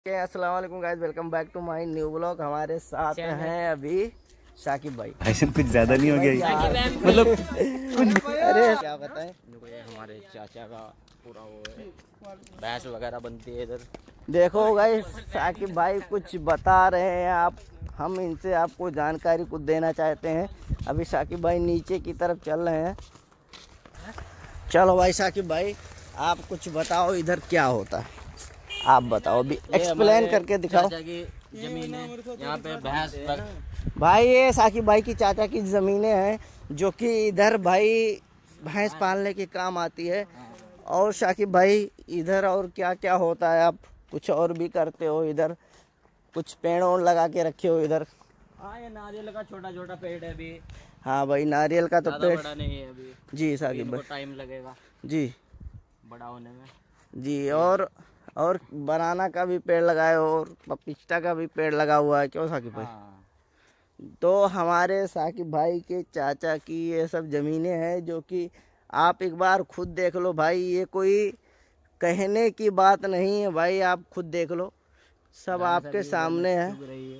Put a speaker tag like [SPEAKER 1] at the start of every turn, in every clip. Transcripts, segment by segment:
[SPEAKER 1] अस्सलाम वालेकुम guys, welcome back to my new blog. हमारे साथ हैं अभी शाकिब भाई।
[SPEAKER 2] ऐसे कुछ ज्यादा नहीं हो गया मतलब कुछ
[SPEAKER 1] अरे क्या बताएं,
[SPEAKER 3] हमारे चाचा का पूरा वो है, भैंस वगैरह बनती है इधर।
[SPEAKER 1] देखो गाइस शाकिब भाई कुछ बता रहे हैं, आप हम इनसे आपको जानकारी कुछ देना चाहते हैं। अभी शाकिब भाई नीचे की तरफ चल रहे हैं। चलो भाई शाकिब भाई आप कुछ बताओ, इधर क्या होता है आप बताओ, अभी एक्सप्लेन करके दिखाओ।
[SPEAKER 3] चाचा की जमीन है यहाँ पे भैंस
[SPEAKER 1] भाई, ये शाकिब भाई की चाचा की ज़मीनें हैं जो कि इधर भाई भैंस पालने के काम आती है। और शाकिब भाई इधर और क्या क्या होता है, आप कुछ और भी करते हो इधर, कुछ पेड़ और लगा के रखे हो इधर?
[SPEAKER 3] हाँ, ये नारियल का छोटा छोटा पेड़ है अभी।
[SPEAKER 1] हाँ भाई, नारियल का तो पेड़
[SPEAKER 3] बड़ा नहीं है अभी
[SPEAKER 1] जी शाकिब भाई,
[SPEAKER 3] टाइम लगेगा
[SPEAKER 1] जी
[SPEAKER 3] बड़ा होने में
[SPEAKER 1] जी। और बनाना का भी पेड़ लगाए हो और पपीता का भी पेड़ लगा हुआ है, क्यों शाकिब भाई?
[SPEAKER 3] हाँ।
[SPEAKER 1] तो हमारे शाकिब भाई के चाचा की ये सब ज़मीनें हैं जो कि आप एक बार खुद देख लो भाई, ये कोई कहने की बात नहीं है भाई, आप खुद देख लो, सब आपके सामने है।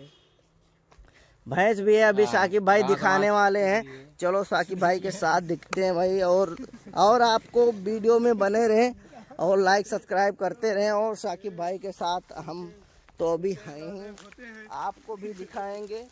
[SPEAKER 1] भैंस भी है, अभी शाकिब भाई दिखाने वाले हैं। चलो शाकिब भाई के साथ दिखते हैं भाई, और आपको वीडियो में बने रहें और लाइक सब्सक्राइब करते रहें। और शाकिब भाई के साथ हम तो अभी हैं, आपको भी दिखाएंगे।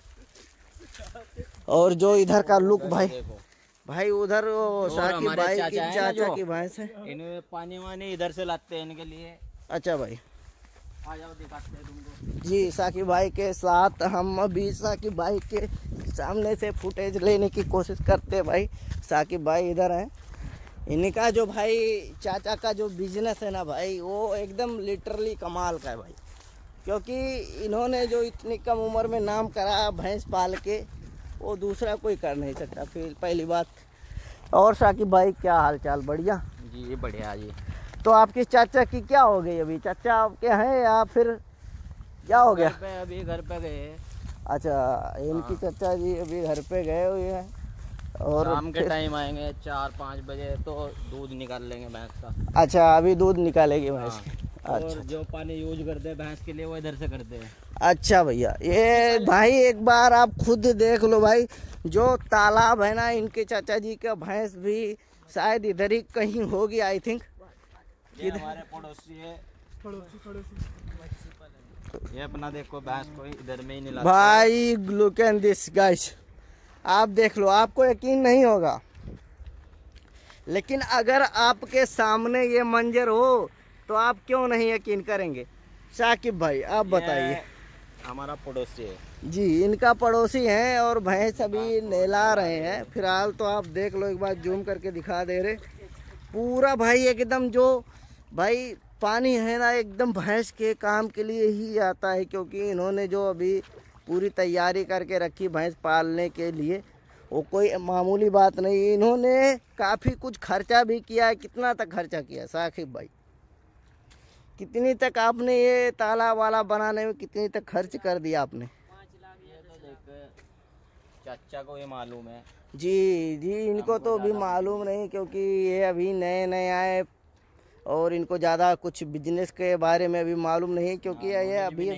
[SPEAKER 1] और जो इधर का लुक भाई उधर शाकिब भाई की चाचा की भैंस है,
[SPEAKER 3] इन्हें पानी वानी इधर से लाते हैं इनके लिए।
[SPEAKER 1] अच्छा भाई,
[SPEAKER 3] आ जाओ दिखाते हैं तुमको।
[SPEAKER 1] जी शाकिब भाई के साथ हम अभी शाकिब भाई के सामने से फुटेज लेने की कोशिश करते हैं भाई। शाकिब भाई इधर हैं, इनका जो भाई चाचा का जो बिजनेस है ना भाई, वो एकदम लिटरली कमाल का है भाई, क्योंकि इन्होंने जो इतनी कम उम्र में नाम करा भैंस पाल के, वो दूसरा कोई कर नहीं सकता। फिर पहली बात, और शाकिब भाई क्या हाल चाल? बढ़िया
[SPEAKER 3] जी, बढ़िया जी।
[SPEAKER 1] तो आपके चाचा की क्या हो गई अभी? चाचा आपके हैं या फिर क्या हो गया?
[SPEAKER 3] अभी घर पे गए।
[SPEAKER 1] अच्छा, इनकी चाचा जी अभी घर पे गए हुए हैं और
[SPEAKER 3] शाम के टाइम आएंगे 4-5 बजे तो दूध निकाल लेंगे भैंस का।
[SPEAKER 1] अच्छा, अभी दूध निकालेगी भैंस।
[SPEAKER 3] और
[SPEAKER 1] अच्छा,
[SPEAKER 3] जो पानी यूज करते हैं भैंस के लिए वो इधर से करते हैं।
[SPEAKER 1] अच्छा भैया, ये भाई एक बार आप खुद देख लो भाई, जो तालाब है ना इनके चाचा जी का, भैंस भी शायद इधर ही कहीं होगी आई थिंक।
[SPEAKER 3] ये हमारे पड़ोसी है, ये अपना देखो भैंस को इधर में ही नहीं लाते
[SPEAKER 1] भाई लुक एट दिस गाइस, आप देख लो, आपको यकीन नहीं होगा, लेकिन अगर आपके सामने ये मंजर हो तो आप क्यों नहीं यकीन करेंगे? शाकिब भाई आप बताइए।
[SPEAKER 3] हमारा पड़ोसी है
[SPEAKER 1] जी, इनका पड़ोसी हैं और भैंस अभी नहला रहे हैं फिलहाल। तो आप देख लो, एक बार जूम करके दिखा दे रहे, पूरा भाई एकदम जो भाई पानी है ना एकदम भैंस के काम के लिए ही आता है, क्योंकि इन्होंने जो अभी पूरी तैयारी करके रखी भैंस पालने के लिए, वो कोई मामूली बात नहीं। इन्होंने काफ़ी कुछ खर्चा भी किया है। कितना तक खर्चा किया शाकिब भाई? कितनी तक आपने ये तालाब वाला बनाने में कितनी तक खर्च कर दिया आपने?
[SPEAKER 3] 5 लाख। ये तो देख चाचा को ये मालूम है।
[SPEAKER 1] जी जी, इनको तो अभी मालूम नहीं, क्योंकि ये अभी नए नए आए और इनको ज़्यादा कुछ बिजनेस के बारे में अभी मालूम नहीं, क्योंकि ये अभी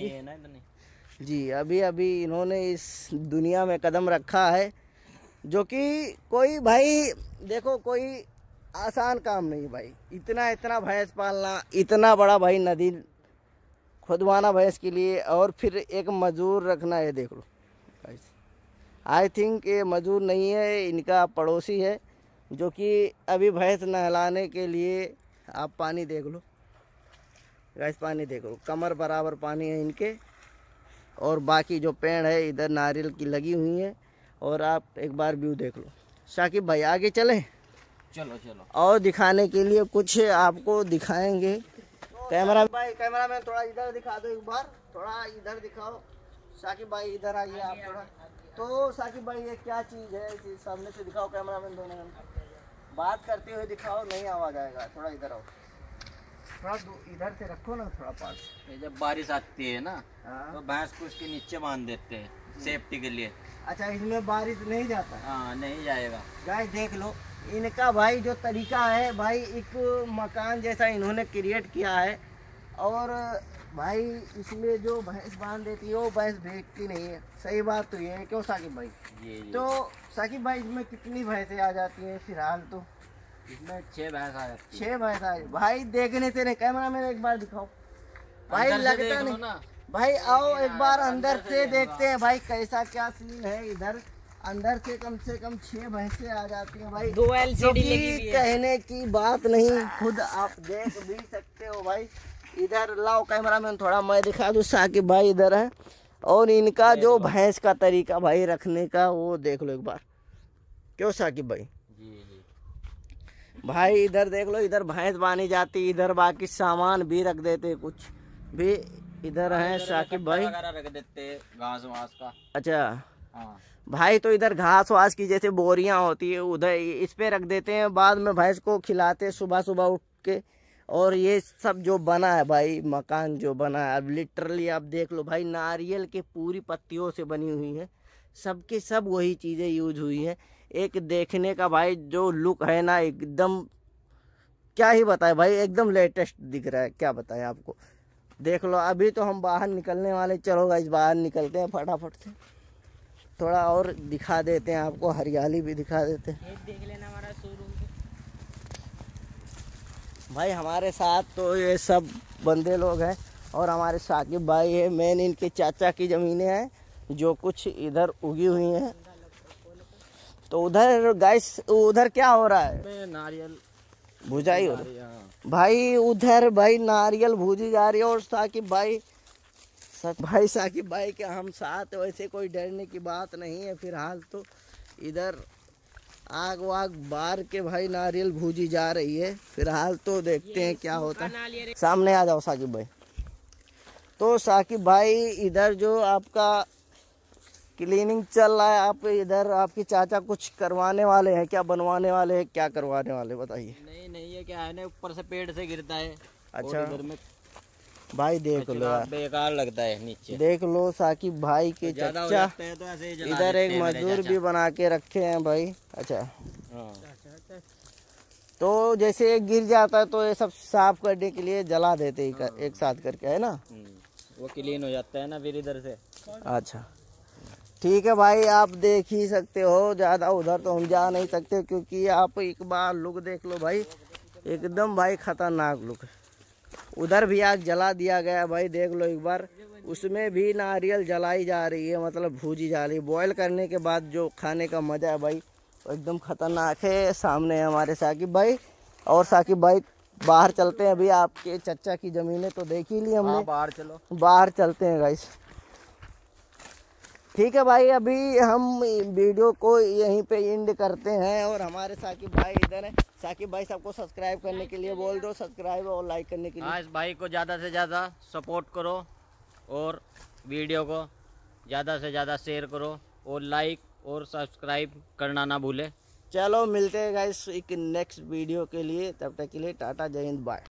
[SPEAKER 1] जी अभी इन्होंने इस दुनिया में कदम रखा है, जो कि कोई भाई देखो कोई आसान काम नहीं भाई। इतना भैंस पालना, इतना बड़ा भाई नदी खुदवाना भैंस के लिए, और फिर एक मजदूर रखना है। देख लो आई थिंक ये मजदूर नहीं है, इनका पड़ोसी है, जो कि अभी भैंस नहलाने के लिए, आप पानी देख लो गैस, पानी देख लो, कमर बराबर पानी है इनके। और बाकी जो पेड़ है इधर नारियल की लगी हुई है, और आप एक बार व्यू देख लो। शाकिब भाई आगे चलें?
[SPEAKER 3] चलो चलो,
[SPEAKER 1] और दिखाने के लिए कुछ आपको दिखाएंगे। कैमरा भाई, कैमरा मैन थोड़ा इधर दिखा दो एक बार, थोड़ा इधर दिखाओ। शाकिब भाई इधर आइए आप थोड़ा। तो शाकिब भाई ये क्या चीज़ है, इसे सामने से दिखाओ, कैमरा मैन दोनों बात करते हुए दिखाओ, नहीं आवाज़ आएगा। थोड़ा इधर आओ, थोड़ा इधर से रखो ना थोड़ा पास।
[SPEAKER 3] जब बारिश आती है ना तो भैंस को उसके नीचे बांध देते हैं सेफ्टी के लिए।
[SPEAKER 1] अच्छा, इसमें बारिश नहीं जाता?
[SPEAKER 3] हाँ, नहीं जाएगा।
[SPEAKER 1] गाइस देख लो, इनका भाई जो तरीका है भाई, एक मकान जैसा इन्होंने क्रिएट किया है, और भाई इसमें जो भैंस बांध देती है वो भैंस भीगती नहीं है। सही बात तो ये है, क्यों साकिब भाई?
[SPEAKER 3] ये
[SPEAKER 1] तो साकिब भाई इसमें कितनी भैंसें आ जाती हैं फिलहाल? तो
[SPEAKER 3] इसमें 6 भैंस आ जाती है।
[SPEAKER 1] 6 भैंस आ भाई, देखने से नहीं, कैमरा में एक बार दिखाओ भाई, लगता नहीं
[SPEAKER 3] ना
[SPEAKER 1] भाई। आओ एक बार अंदर से देखते हैं भाई कैसा क्या सीन है इधर। अंदर से कम 6 भैंसें आ जाती हैं भाई।
[SPEAKER 4] 2 LCD लगी हुई है।
[SPEAKER 1] कहने की बात नहीं, खुद आप देख भी सकते हो भाई। इधर लाओ कैमरा में थोड़ा मैं दिखा दूं। साकिब भाई इधर है और इनका जो भैंस का तरीका भाई रखने का वो देख लो एक बार। क्यों साकिब भाई?
[SPEAKER 3] जी
[SPEAKER 1] भाई इधर देख लो, इधर भैंस बांधी जाती, इधर बाकी सामान भी रख देते, कुछ भी इधर है साकिब भाई।
[SPEAKER 3] रख देते घास वास का।
[SPEAKER 1] अच्छा
[SPEAKER 3] हाँ
[SPEAKER 1] भाई, तो इधर घास वास की जैसे बोरियां होती है उधर इस पे रख देते हैं, बाद में भैंस को खिलाते सुबह सुबह उठ के। और ये सब जो बना है भाई, मकान जो बना है, अब लिटरली आप देख लो भाई, नारियल के पूरी पत्तियों से बनी हुई है, सबके सब वही चीज़ें यूज हुई हैं। एक देखने का भाई जो लुक है ना, एकदम क्या ही बताए भाई, एकदम लेटेस्ट दिख रहा है, क्या बताएं आपको। देख लो, अभी तो हम बाहर निकलने वाले, चलो गाइस बाहर निकलते हैं फटाफट से, थोड़ा और दिखा देते हैं आपको, हरियाली भी दिखा देते हैं।
[SPEAKER 4] देख लेना हमारा शोरूम
[SPEAKER 1] भाई हमारे साथ तो ये सब बंदे लोग हैं और हमारे साकिब भाई है, मेन इनके चाचा की ज़मीनें हैं जो कुछ इधर उगी हुई हैं। तो उधर गाइस, उधर क्या हो रहा है?
[SPEAKER 3] नारियल
[SPEAKER 1] भुजाई हो रही है भाई, उधर भाई नारियल भूजी जा रही है। और साकिब भाई के हम साथ, वैसे कोई डरने की बात नहीं है फिलहाल। तो इधर आग वाग बार के भाई नारियल भूजी जा रही है फिलहाल, तो देखते हैं क्या होता है। सामने आ जाओ साकिब भाई। तो साकिब भाई इधर जो आपका क्लीनिंग चल रहा है, आप इधर आपके चाचा कुछ करवाने वाले हैं क्या, बनवाने वाले हैं क्या, करवाने वाले बताइए?
[SPEAKER 3] नहीं ये क्या है ना, ऊपर से पेड़ से गिरता है।
[SPEAKER 1] अच्छा
[SPEAKER 3] और इधर में
[SPEAKER 1] भाई देख लो यार,
[SPEAKER 3] बेकार लगता है नीचे।
[SPEAKER 1] देख लो साकिब भाई के
[SPEAKER 3] ज्यादा हो
[SPEAKER 1] चाचा
[SPEAKER 3] जाते हैं तो ऐसे ही जला
[SPEAKER 1] इधर
[SPEAKER 3] देते
[SPEAKER 1] एक
[SPEAKER 3] हैं मेरे
[SPEAKER 1] मजदूर
[SPEAKER 3] चाचा।
[SPEAKER 1] भी बना के रखे हैं भाई। अच्छा,
[SPEAKER 3] हाँ।
[SPEAKER 1] तो जैसे एक गिर जाता है तो ये सब साफ करने के लिए जला देते हैं एक साथ करके, है ना?
[SPEAKER 3] वो क्लीन हो जाता है ना फिर इधर से।
[SPEAKER 1] अच्छा ठीक है भाई, आप देख ही सकते हो, ज़्यादा उधर तो हम जा नहीं सकते क्योंकि आप एक बार लुक देख लो भाई, एकदम भाई खतरनाक लुक है। उधर भी आग जला दिया गया भाई, देख लो एक बार, उसमें भी नारियल जलाई जा रही है, मतलब भूजी जा रही है। बॉयल करने के बाद जो खाने का मज़ा है भाई एकदम खतरनाक है। सामने है हमारे साकिब भाई, और साकिब भाई बाहर चलते हैं। अभी आपके चचा की ज़मीनें तो देख ही ली हमने,
[SPEAKER 3] बाहर चलो,
[SPEAKER 1] बाहर चलते हैं गाइस। ठीक है भाई, अभी हम वीडियो को यहीं पे एंड करते हैं। और हमारे साकिब भाई इधर हैं। साकिब भाई सबको सब्सक्राइब करने के लिए बोल दो, सब्सक्राइब और लाइक करने के लिए।
[SPEAKER 3] हाँ, इस भाई को ज़्यादा से ज़्यादा सपोर्ट करो और वीडियो को ज़्यादा से ज़्यादा शेयर करो और लाइक और सब्सक्राइब करना ना भूले।
[SPEAKER 1] चलो मिलते हैं गाइस एक नेक्स्ट वीडियो के लिए, तब तक के लिए टाटा, जय हिंद, बाय।